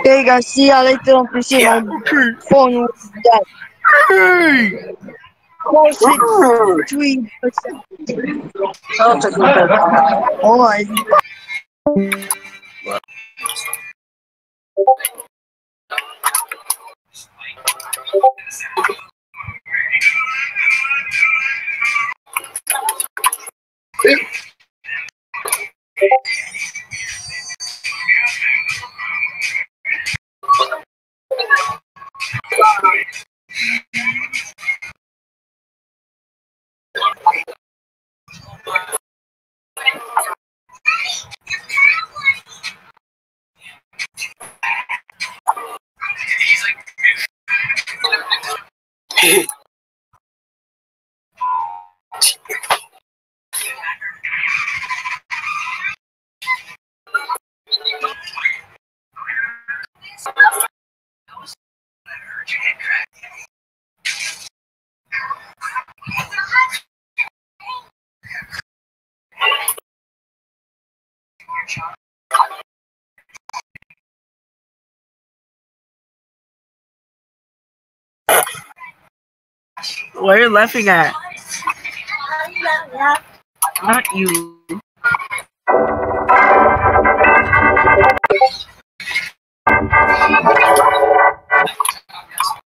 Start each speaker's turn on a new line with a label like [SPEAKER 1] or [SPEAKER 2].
[SPEAKER 1] Okay, guys, see ya later on PC. My phone was dead.
[SPEAKER 2] Hey!
[SPEAKER 1] 463%. Oh, I
[SPEAKER 2] What are you laughing at? Not you.